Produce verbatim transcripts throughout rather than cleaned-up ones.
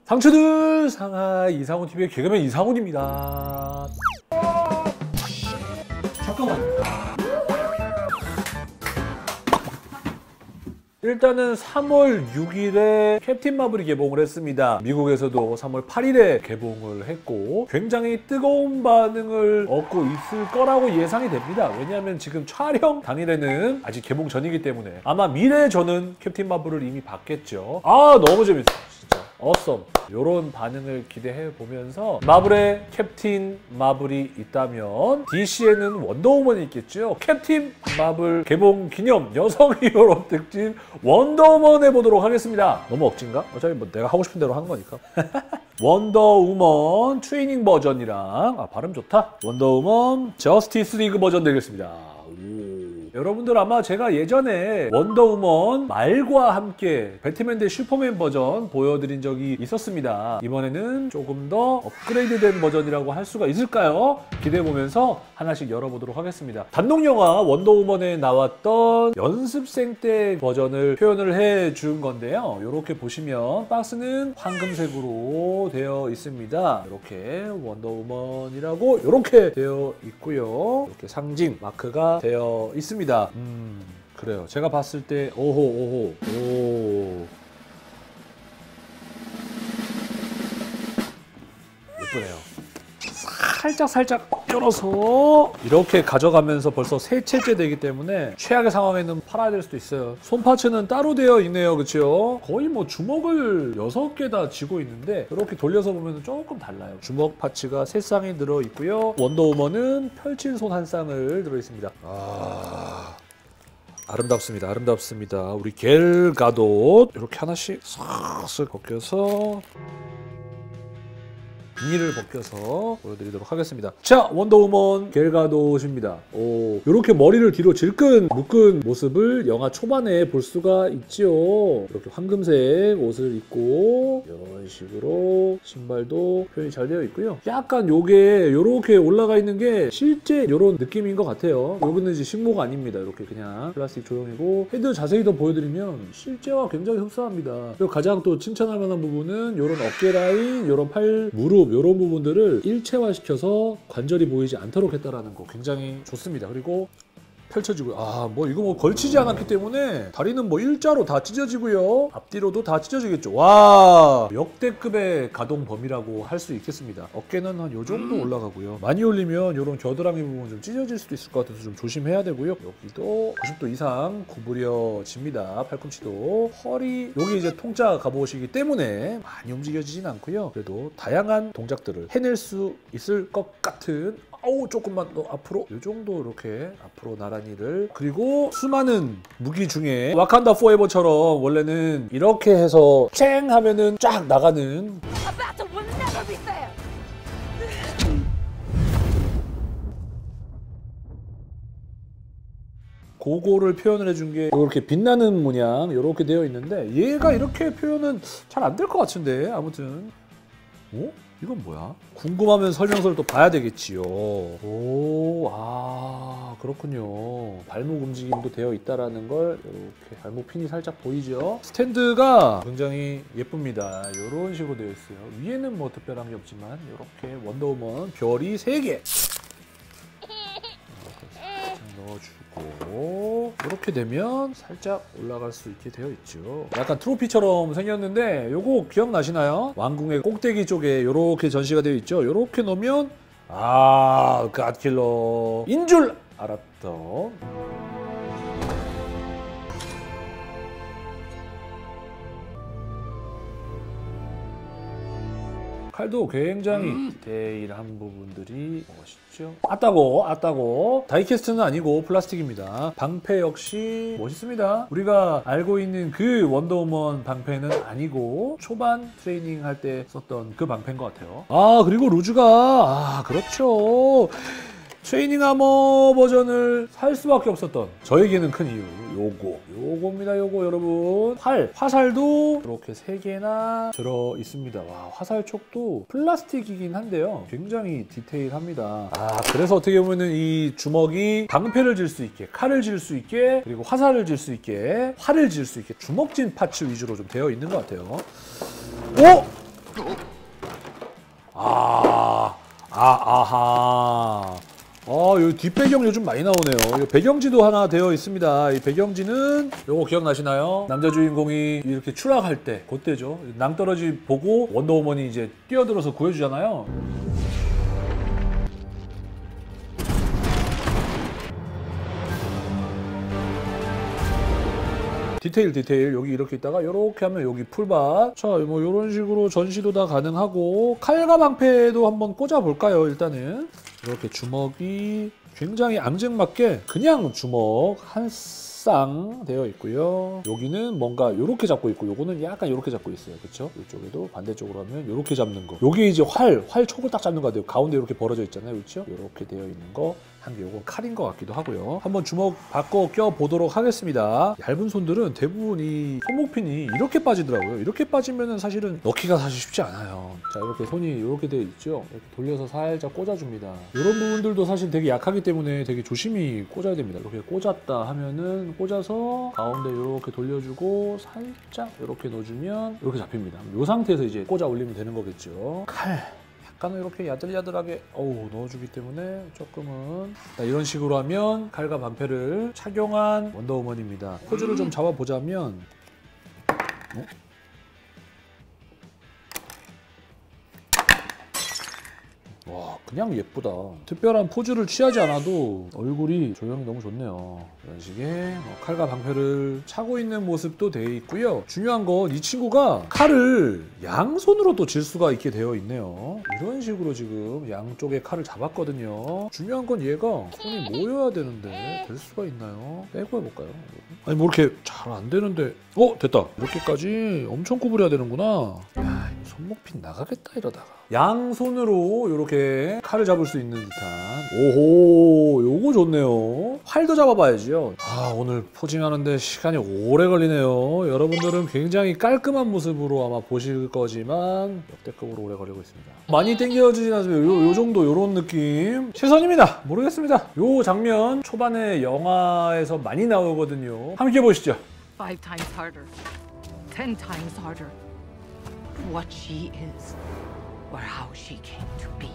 상추들 상하이 이상훈티비의 개그맨 이상훈입니다. 잠깐만요. 일단은 삼월 육일에 캡틴 마블이 개봉을 했습니다. 미국에서도 삼월 팔일에 개봉을 했고 굉장히 뜨거운 반응을 얻고 있을 거라고 예상이 됩니다. 왜냐하면 지금 촬영 당일에는 아직 개봉 전이기 때문에 아마 미래의 저는 캡틴 마블을 이미 봤겠죠. 아, 너무 재밌어요. 진짜 어썸. 이런 반응을 기대해 보면서 마블에 캡틴 마블이 있다면 디씨에는 원더우먼이 있겠죠. 캡틴 마블 개봉 기념 여성 히어로 특집 원더우먼 해보도록 하겠습니다. 너무 억진가? 어차피 뭐 내가 하고 싶은 대로 하는 거니까. 원더우먼 트레이닝 버전이랑 아 발음 좋다. 원더우먼 저스티스 리그 버전 되겠습니다. 오. 여러분들 아마 제가 예전에 원더우먼 말과 함께 배트맨 대 슈퍼맨 버전 보여드린 적이 있었습니다. 이번에는 조금 더 업그레이드된 버전이라고 할 수가 있을까요? 기대해보면서 하나씩 열어보도록 하겠습니다. 단독영화 원더우먼에 나왔던 연습생 때 버전을 표현을 해준 건데요. 이렇게 보시면 박스는 황금색으로 되어 있습니다. 이렇게 원더우먼이라고 이렇게 되어 있고요. 이렇게 상징 마크가 되어 있습니다. 음, 그래요. 제가 봤을 때 오호 오호 오 예쁘네요. 살짝 살짝 열어서 이렇게 가져가면서 벌써 세 채째 되기 때문에 최악의 상황에는 팔아야 될 수도 있어요. 손파츠는 따로 되어 있네요. 그렇죠? 거의 뭐 주먹을 여섯 개 다 쥐고 있는데 이렇게 돌려서 보면 조금 달라요. 주먹 파츠가 세 쌍이 들어 있고요. 원더우먼은 펼친 손 한 쌍을 들어 있습니다. 아... 아름답습니다. 아름답습니다. 우리 겔 가돗 이렇게 하나씩 싹싹 벗겨서 비닐을 벗겨서 보여드리도록 하겠습니다. 자, 원더우먼 겔 가돗입니다. 오, 이렇게 머리를 뒤로 질끈 묶은 모습을 영화 초반에 볼 수가 있죠. 이렇게 황금색 옷을 입고 이런 식으로 신발도 표현이 잘 되어 있고요. 약간 요게 이렇게 올라가 있는 게 실제 이런 느낌인 것 같아요. 여기는 이제 식모가 아닙니다. 이렇게 그냥 플라스틱 조형이고 헤드 자세히 더 보여드리면 실제와 굉장히 흡사합니다. 그리고 가장 또 칭찬할 만한 부분은 이런 어깨 라인, 이런 팔, 무릎 이런 부분들을 일체화시켜서 관절이 보이지 않도록 했다라는 거 굉장히 좋습니다. 그리고 펼쳐지고요. 아, 뭐 이거 뭐 걸치지 않았기 때문에 다리는 뭐 일자로 다 찢어지고요. 앞뒤로도 다 찢어지겠죠. 와, 역대급의 가동 범위라고 할 수 있겠습니다. 어깨는 한 요 정도 올라가고요. 많이 올리면 이런 겨드랑이 부분 좀 찢어질 수도 있을 것 같아서 좀 조심해야 되고요. 여기도 구십 도 이상 구부려집니다. 팔꿈치도. 허리, 여기 이제 통짜 갑옷이기 때문에 많이 움직여지진 않고요. 그래도 다양한 동작들을 해낼 수 있을 것 같은 어우, 조금만 더 앞으로 이 정도 이렇게 앞으로 나란히를. 그리고 수많은 무기 중에 와칸다 포에버처럼 원래는 이렇게 해서 쨍 하면은 쫙 나가는 그거를 표현을 해준 게 이렇게 빛나는 모양 이렇게 되어 있는데 얘가 이렇게 표현은 잘 안 될 것 같은데 아무튼 어? 이건 뭐야? 궁금하면 설명서를 또 봐야 되겠지요. 오, 아, 그렇군요. 발목 움직임도 되어 있다라는 걸 이렇게 발목 핀이 살짝 보이죠? 스탠드가 굉장히 예쁩니다. 이런 식으로 되어 있어요. 위에는 뭐 특별한 게 없지만 이렇게 원더우먼 별이 세 개. 넣어주고 이렇게 되면 살짝 올라갈 수 있게 되어 있죠. 약간 트로피처럼 생겼는데 요거 기억나시나요? 왕궁의 꼭대기 쪽에 이렇게 전시가 되어 있죠. 이렇게 놓으면 아, 갓킬러인 줄 알았던 칼도 굉장히 음. 디테일한 부분들이 멋있죠. 아따고 아따고 다이캐스트는 아니고 플라스틱입니다. 방패 역시 멋있습니다. 우리가 알고 있는 그 원더우먼 방패는 아니고 초반 트레이닝 할 때 썼던 그 방패인 것 같아요. 아, 그리고 루즈가 아, 그렇죠. 트레이닝 아머 버전을 살 수밖에 없었던 저에게는 큰 이유 요거 요겁니다. 요거 여러분 활 화살도 이렇게 세 개나 들어 있습니다. 와, 화살촉도 플라스틱이긴 한데요 굉장히 디테일합니다. 아, 그래서 어떻게 보면은 이 주먹이 방패를 질 수 있게 칼을 질 수 있게 그리고 화살을 질 수 있게 활을 질 수 있게 주먹진 파츠 위주로 좀 되어 있는 것 같아요. 오! 아, 아, 아하. 아, 여기 뒷배경 요즘 많이 나오네요. 이 배경지도 하나 되어 있습니다. 이 배경지는 요거 기억나시나요? 남자 주인공이 이렇게 추락할 때, 그때죠. 낭떠러지 보고 원더우먼이 이제 뛰어들어서 구해주잖아요. 디테일 디테일 여기 이렇게 있다가 이렇게 하면 여기 풀밭. 자, 뭐 이런 식으로 전시도 다 가능하고 칼과 방패도 한번 꽂아 볼까요? 일단은 이렇게 주먹이 굉장히 앙증맞게 그냥 주먹 한 쌍 되어 있고요. 여기는 뭔가 이렇게 잡고 있고 요거는 약간 이렇게 잡고 있어요. 그렇죠? 이쪽에도 반대쪽으로 하면 이렇게 잡는 거. 요게 이제 활, 활 촉을 딱 잡는 거 같아요. 가운데 이렇게 벌어져 있잖아요. 그렇죠? 이렇게 되어 있는 거. 한 개 요건 칼인 것 같기도 하고요. 한번 주먹 바꿔 껴 보도록 하겠습니다. 얇은 손들은 대부분 이 손목핀이 이렇게 빠지더라고요. 이렇게 빠지면은 사실은 넣기가 사실 쉽지 않아요. 자, 이렇게 손이 이렇게 되어 있죠. 이렇게 돌려서 살짝 꽂아줍니다. 이런 부분들도 사실 되게 약하기 때문에 되게 조심히 꽂아야 됩니다. 이렇게 꽂았다 하면은 꽂아서 가운데 이렇게 돌려주고 살짝 이렇게 넣어주면 이렇게 잡힙니다. 이 상태에서 이제 꽂아 올리면 되는 거겠죠. 칼. 약간은 이렇게 야들야들하게 어우 넣어주기 때문에 조금은 자, 이런 식으로 하면 칼과 방패를 착용한 원더우먼입니다. 포즈를 좀 잡아보자면 어? 와, 그냥 예쁘다. 특별한 포즈를 취하지 않아도 얼굴이 조형이 너무 좋네요. 이런 식의 뭐 칼과 방패를 차고 있는 모습도 되어 있고요. 중요한 건 이 친구가 칼을 양손으로 또 질 수가 있게 되어 있네요. 이런 식으로 지금 양쪽에 칼을 잡았거든요. 중요한 건 얘가 손이 모여야 되는데 될 수가 있나요? 빼고 해볼까요? 아니 뭐 이렇게 잘 안 되는데 어? 됐다. 이렇게까지 엄청 구부려야 되는구나. 야, 손목핀 나가겠다 이러다가. 양손으로 이렇게 칼을 잡을 수 있는 듯한 오호 요거 좋네요. 활도 잡아봐야지요. 아, 오늘 포징하는데 시간이 오래 걸리네요. 여러분들은 굉장히 깔끔한 모습으로 아마 보실 거지만 역대급으로 오래 걸리고 있습니다. 많이 땡겨지진 않습니다. 요, 요 정도 요런 느낌 최선입니다. 모르겠습니다. 요 장면 초반에 영화에서 많이 나오거든요. 함께 보시죠. Five times harder. Ten times harder. What she is. or how she came to be.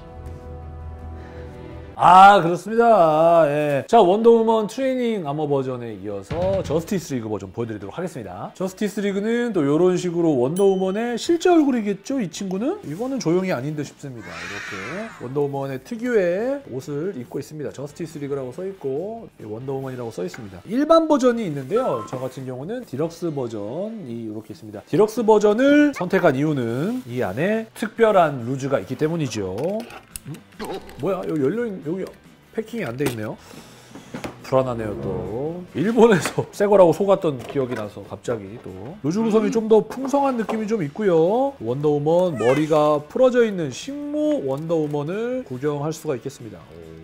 아, 그렇습니다. 예. 자, 원더우먼 트레이닝 아머 버전에 이어서 저스티스 리그 버전 보여드리도록 하겠습니다. 저스티스 리그는 또 이런 식으로 원더우먼의 실제 얼굴이겠죠, 이 친구는? 이거는 조용히 아닌 듯 싶습니다. 이렇게 원더우먼의 특유의 옷을 입고 있습니다. 저스티스 리그라고 써있고 원더우먼이라고 써있습니다. 일반 버전이 있는데요. 저 같은 경우는 디럭스 버전이 이렇게 있습니다. 디럭스 버전을 선택한 이유는 이 안에 특별한 루즈가 있기 때문이죠. 음? 뭐야? 여기 열려있는, 여기 패킹이 안 돼 있네요. 불안하네요. 또 일본에서 새 거라고 속았던 기억이 나서 갑자기 또 루즈 구성이 좀 더 풍성한 느낌이 좀 있고요. 원더우먼 머리가 풀어져 있는 식모 원더우먼을 구경할 수가 있겠습니다.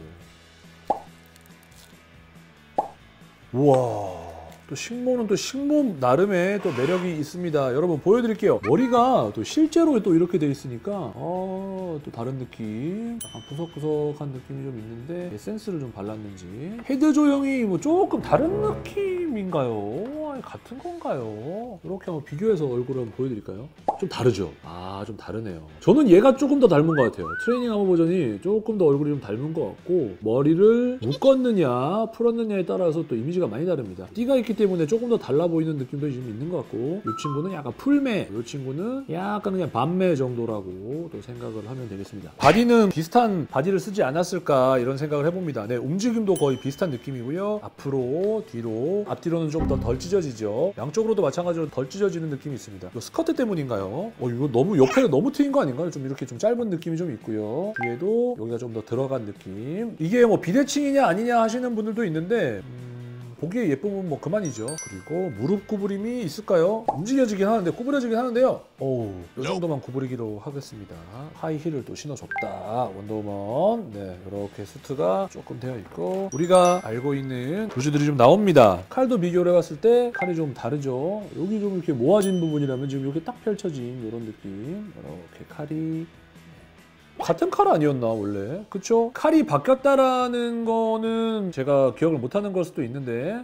오. 우와, 또 식모는 또 식모 나름의 또 매력이 있습니다. 여러분 보여드릴게요. 머리가 또 실제로 또 이렇게 돼 있으니까 어, 또 다른 느낌, 약간 구석구석한 느낌이 좀 있는데 에센스를 좀 발랐는지 헤드 조형이 뭐 조금 다른 느낌인가요? 아니, 같은 건가요? 이렇게 한번 비교해서 얼굴을 한번 보여드릴까요? 좀 다르죠? 아, 좀 다르네요. 저는 얘가 조금 더 닮은 것 같아요. 트레이닝 아머 버전이 조금 더 얼굴이 좀 닮은 것 같고 머리를 묶었느냐 풀었느냐에 따라서 또 이미지가 많이 다릅니다. 띠가 있기 때문에 조금 더 달라 보이는 느낌도 좀 있는 것 같고 이 친구는 약간 풀매, 이 친구는 약간 그냥 반매 정도라고 또 생각을 하면 되겠습니다. 바디는 비슷한 바디를 쓰지 않았을까 이런 생각을 해봅니다. 네, 움직임도 거의 비슷한 느낌이고요. 앞으로, 뒤로, 앞뒤로는 좀 더 덜 찢어지죠. 양쪽으로도 마찬가지로 덜 찢어지는 느낌이 있습니다. 이거 스커트 때문인가요? 어, 이거 너무 옆에 너무 트인 거 아닌가요? 좀 이렇게 좀 짧은 느낌이 좀 있고요. 뒤에도 여기가 좀 더 들어간 느낌. 이게 뭐 비대칭이냐 아니냐 하시는 분들도 있는데 음... 보기에 예쁘면 뭐 그만이죠. 그리고 무릎 구부림이 있을까요? 움직여지긴 하는데 구부려지긴 하는데요. 오우, 이 정도만 구부리기로 하겠습니다. 하이힐을 또 신어줬다. 원더우먼. 네, 이렇게 수트가 조금 되어 있고 우리가 알고 있는 루즈들이 좀 나옵니다. 칼도 비교를 해봤을 때 칼이 좀 다르죠. 여기 좀 이렇게 모아진 부분이라면 지금 이렇게 딱 펼쳐진 이런 느낌. 이렇게 칼이 같은 칼 아니었나 원래? 그쵸? 칼이 바뀌었다라는 거는 제가 기억을 못하는 걸 수도 있는데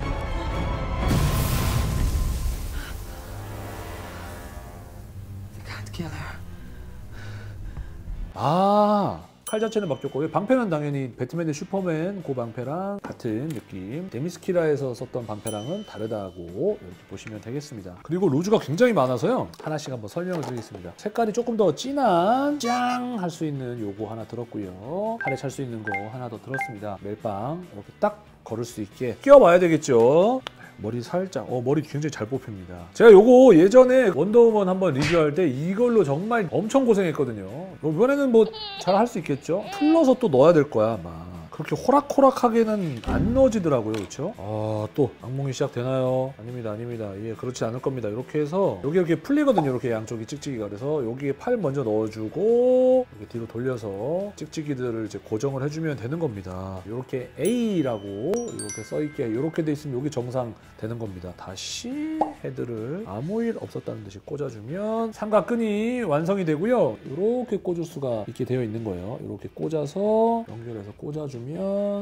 You can't kill her. 아, 칼 자체는 바뀌었고 방패는 당연히 배트맨 대 슈퍼맨 그 방패랑 같은 느낌. 데미스키라에서 썼던 방패랑은 다르다고 이렇게 보시면 되겠습니다. 그리고 루즈가 굉장히 많아서요. 하나씩 한번 설명을 드리겠습니다. 색깔이 조금 더 진한 짱 할 수 있는 요거 하나 들었고요. 팔에 찰 수 있는 거 하나 더 들었습니다. 멜빵 이렇게 딱 걸을 수 있게 끼워봐야 되겠죠. 머리 살짝, 어 머리 굉장히 잘 뽑힙니다. 제가 요거 예전에 원더우먼 한번 리뷰할 때 이걸로 정말 엄청 고생했거든요. 이번에는 뭐 잘 할 수 있겠죠? 풀러서 또 넣어야 될 거야 아마. 그렇게 호락호락하게는 안 넣어지더라고요, 그렇죠? 아, 또 악몽이 시작되나요? 아닙니다, 아닙니다. 예, 그렇지 않을 겁니다. 이렇게 해서 여기 이렇게 풀리거든요, 이렇게 양쪽이 찍찍이가. 그래서 여기에 팔 먼저 넣어주고 이렇게 뒤로 돌려서 찍찍이들을 이제 고정을 해주면 되는 겁니다. 이렇게 A라고 이렇게 써있게 이렇게 돼 있으면 여기 정상 되는 겁니다. 다시 헤드를 아무 일 없었다는 듯이 꽂아주면 삼각끈이 완성이 되고요. 이렇게 꽂을 수가 있게 되어 있는 거예요. 이렇게 꽂아서 연결해서 꽂아주면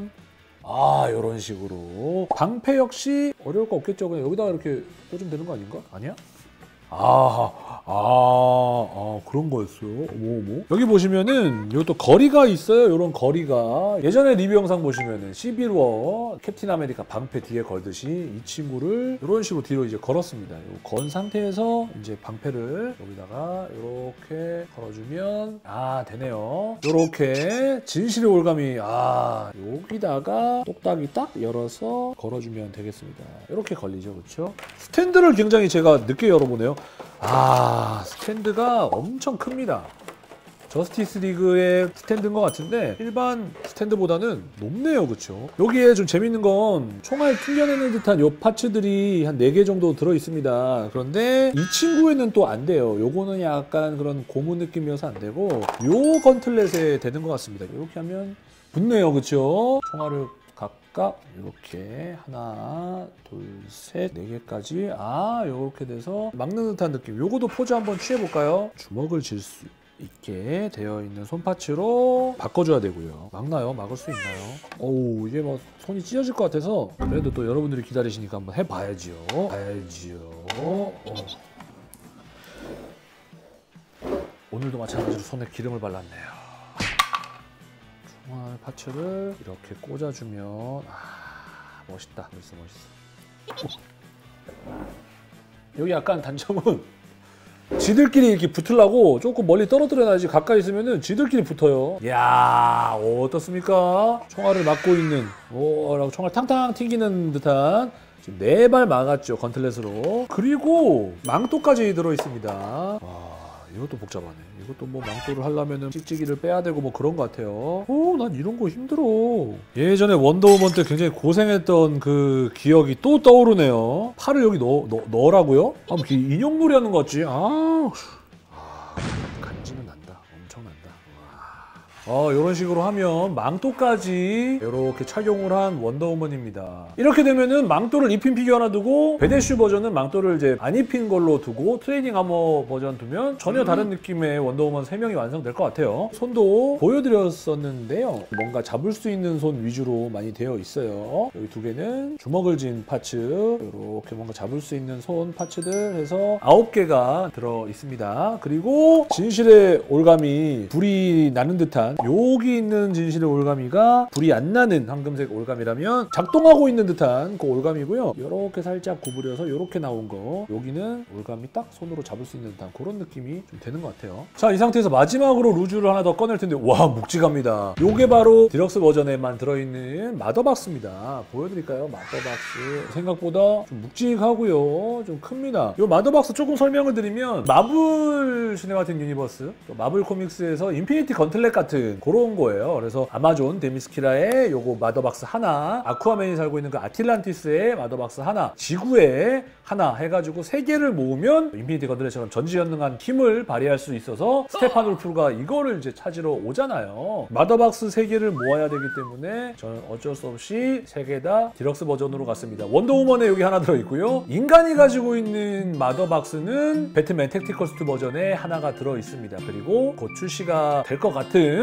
아, 이런 식으로 방패 역시 어려울 거 없겠죠. 그냥 여기다가 이렇게 꽂으면 되는 거 아닌가? 아니야? 아, 아, 아, 그런 거였어요. 어머, 어머. 여기 보시면은 이것도 거리가 있어요. 이런 거리가. 예전에 리뷰 영상 보시면은 시빌워 캡틴 아메리카 방패 뒤에 걸듯이 이 친구를 이런 식으로 뒤로 이제 걸었습니다. 건 상태에서 이제 방패를 여기다가 이렇게 걸어주면 아, 되네요. 이렇게 진실의 올감이 아, 여기다가 똑딱이 딱 열어서 걸어주면 되겠습니다. 이렇게 걸리죠, 그렇죠? 스탠드를 굉장히 제가 늦게 열어보네요. 아, 스탠드가 엄청 큽니다. 저스티스 리그의 스탠드인 것 같은데 일반 스탠드보다는 높네요, 그쵸? 여기에 좀 재밌는 건 총알 튕겨내는 듯한 요 파츠들이 한 네 개 정도 들어있습니다. 그런데 이 친구에는 또 안 돼요. 요거는 약간 그런 고무 느낌이어서 안 되고 요 건틀렛에 되는 것 같습니다. 이렇게 하면 붙네요, 그쵸? 총알을 각각 이렇게 하나, 둘, 셋, 네 개까지 아, 이렇게 돼서 막는 듯한 느낌. 요거도 포즈 한번 취해볼까요? 주먹을 쥘 수 있게 되어 있는 손파츠로 바꿔줘야 되고요. 막나요? 막을 수 있나요? 어우, 이게 뭐 손이 찢어질 것 같아서 그래도 또 여러분들이 기다리시니까 한번 해봐야지요. 봐야지요. 어. 오늘도 마찬가지로 손에 기름을 발랐네요. 총알 파츠를 이렇게 꽂아주면 아, 멋있다. 멋있어, 멋있어. 여기 약간 단점은 지들끼리 이렇게 붙으려고 조금 멀리 떨어뜨려놔야지 가까이 있으면은 지들끼리 붙어요. 이야, 어떻습니까? 총알을 막고 있는 오, 총알 탕탕 튀기는 듯한 지금 네 발 막았죠, 건틀렛으로. 그리고 망토까지 들어있습니다. 와, 이것도 복잡하네. 이것도 뭐 망토를 하려면은 찍찍이를 빼야 되고 뭐 그런 것 같아요. 오, 난 이런 거 힘들어. 예전에 원더우먼 때 굉장히 고생했던 그 기억이 또 떠오르네요. 팔을 여기 넣어, 넣, 넣으라고요? 아, 뭐 인형놀이 하는 것 같지? 아, 아, 간지는 난다. 엄청 난다. 어, 이런 식으로 하면 망토까지 이렇게 착용을 한 원더우먼입니다. 이렇게 되면은 망토를 입힌 피규어 하나 두고 베데슈 버전은 망토를 이제 안 입힌 걸로 두고 트레이닝 아머 버전 두면 전혀 다른 느낌의 원더우먼 세 명이 완성될 것 같아요. 손도 보여드렸었는데요. 뭔가 잡을 수 있는 손 위주로 많이 되어 있어요. 여기 두 개는 주먹을 쥔 파츠, 이렇게 뭔가 잡을 수 있는 손 파츠들 해서 아홉 개가 들어 있습니다. 그리고 진실의 올감이 불이 나는 듯한 여기 있는 진실의 올가미가 불이 안 나는 황금색 올가미라면 작동하고 있는 듯한 그 올가미고요. 이렇게 살짝 구부려서 이렇게 나온 거, 여기는 올가미 딱 손으로 잡을 수 있는 듯한 그런 느낌이 좀 되는 것 같아요. 자, 이 상태에서 마지막으로 루즈를 하나 더 꺼낼 텐데 와, 묵직합니다. 요게 바로 디럭스 버전에만 들어있는 마더박스입니다. 보여드릴까요? 마더박스 생각보다 좀 묵직하고요, 좀 큽니다. 요 마더박스 조금 설명을 드리면 마블 시네마틱 유니버스, 또 마블 코믹스에서 인피니티 건틀렛 같은 그런 거예요. 그래서 아마존 데미스키라의 요거 마더박스 하나, 아쿠아맨이 살고 있는 그 아틀란티스의 마더박스 하나, 지구에 하나 해가지고 세 개를 모으면 인피니티 건틀렛처럼 전지전능한 힘을 발휘할 수 있어서 스테판울프가 이거를 이제 찾으러 오잖아요. 마더박스 세 개를 모아야 되기 때문에 저는 어쩔 수 없이 세 개 다 디럭스 버전으로 갔습니다. 원더우먼에 여기 하나 들어있고요. 인간이 가지고 있는 마더박스는 배트맨 택티컬 수트 버전에 하나가 들어있습니다. 그리고 곧 출시가 될 것 같은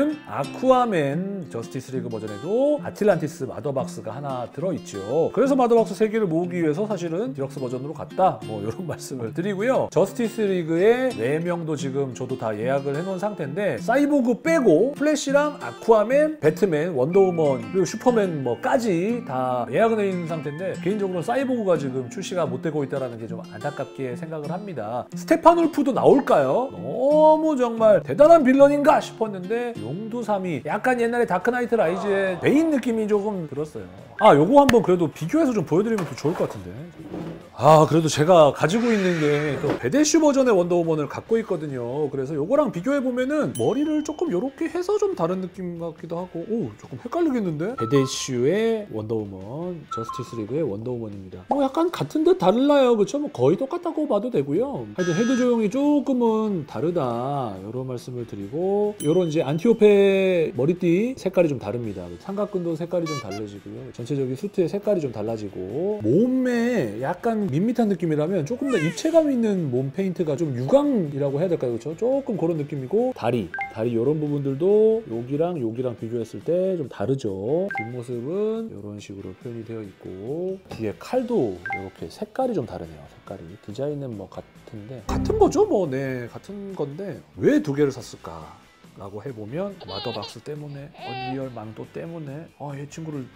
보면은 아쿠아맨 저스티스 리그 버전에도 아틀란티스 마더박스가 하나 들어있죠. 그래서 마더박스 세 개를 모으기 위해서 사실은 디럭스 버전으로 갔다, 뭐 이런 말씀을 드리고요. 저스티스 리그의 네 명도 지금 저도 다 예약을 해놓은 상태인데, 사이보그 빼고 플래시랑 아쿠아맨, 배트맨, 원더우먼 그리고 슈퍼맨 뭐까지 다 예약을 해있는 상태인데, 개인적으로 사이보그가 지금 출시가 못 되고 있다는 게 좀 안타깝게 생각을 합니다. 스테판울프도 나올까요? 너무 정말 대단한 빌런인가 싶었는데 용두삼이 약간 옛날에 다크나이트 라이즈의 베인 느낌이 조금 들었어요. 아, 요거 한번 그래도 비교해서 좀 보여드리면 더 좋을 것 같은데. 아, 그래도 제가 가지고 있는 게 그 베데슈 버전의 원더우먼을 갖고 있거든요. 그래서 요거랑 비교해보면은 머리를 조금 요렇게 해서 좀 다른 느낌 같기도 하고, 오, 조금 헷갈리겠는데? 베데슈의 원더우먼, 저스티스 리그의 원더우먼입니다. 뭐 약간 같은 듯 달라요. 그쵸? 뭐 거의 똑같다고 봐도 되고요. 하여튼 헤드 조형이 조금은 다르다, 이런 말씀을 드리고, 요런 이제 안티오페 머리띠 색깔이 좀 다릅니다. 삼각근도 색깔이 좀 달라지고요. 전체적인 수트의 색깔이 좀 달라지고, 몸에 약간 밋밋한 느낌이라면 조금 더 입체감 있는 몸 페인트가 좀 유광이라고 해야 될까요? 그렇죠? 조금 그런 느낌이고, 다리, 다리 이런 부분들도 여기랑 여기랑 비교했을 때 좀 다르죠. 뒷모습은 이런 식으로 표현이 되어 있고, 뒤에 칼도 이렇게 색깔이 좀 다르네요. 색깔이 디자인은 뭐 같은데 같은 거죠, 뭐. 네, 같은 건데 왜 두 개를 샀을까? 라고 해보면 마더박스 때문에, 언리얼 망도 때문에, 아, 이 친구를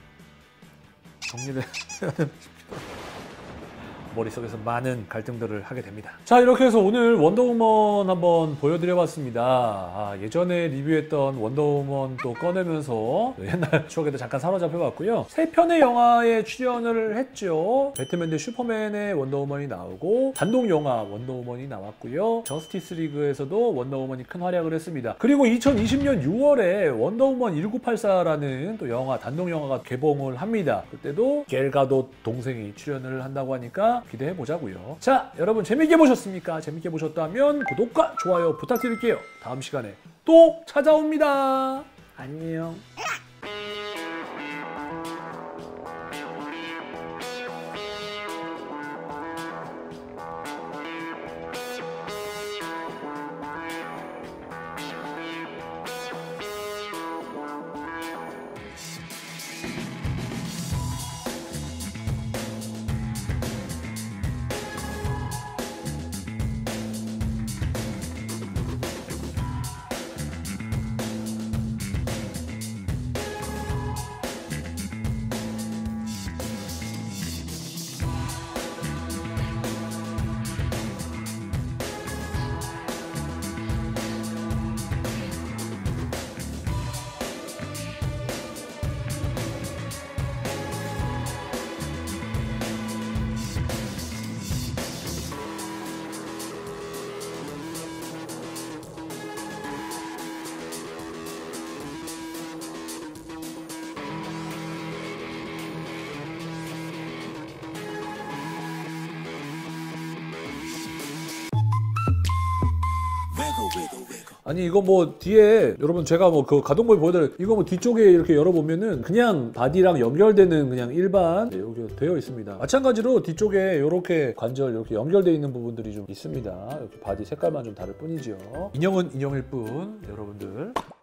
정리를 해야 되나 싶기도 하고, 머릿속에서 많은 갈등들을 하게 됩니다. 자, 이렇게 해서 오늘 원더우먼 한번 보여드려봤습니다. 아, 예전에 리뷰했던 원더우먼 또 꺼내면서 옛날 추억에도 잠깐 사로잡혀봤고요. 세 편의 영화에 출연을 했죠. 배트맨 대 슈퍼맨의 원더우먼이 나오고, 단독 영화 원더우먼이 나왔고요. 저스티스 리그에서도 원더우먼이 큰 활약을 했습니다. 그리고 이천이십 년 유월에 원더우먼 천구백팔십사라는 또 영화, 단독 영화가 개봉을 합니다. 그때도 겔 가도 동생이 출연을 한다고 하니까 기대해 보자고요. 자, 여러분 재밌게 보셨습니까? 재밌게 보셨다면 구독과 좋아요 부탁드릴게요. 다음 시간에 또 찾아옵니다. 안녕. 아니, 이거 뭐 뒤에 여러분 제가 뭐 그 가동범위 보여드려, 이거 뭐 뒤쪽에 이렇게 열어보면은 그냥 바디랑 연결되는 그냥 일반, 네, 여기 되어 있습니다. 마찬가지로 뒤쪽에 이렇게 관절 이렇게 연결되어 있는 부분들이 좀 있습니다. 이렇게 바디 색깔만 좀 다를 뿐이죠. 인형은 인형일 뿐, 여러분들.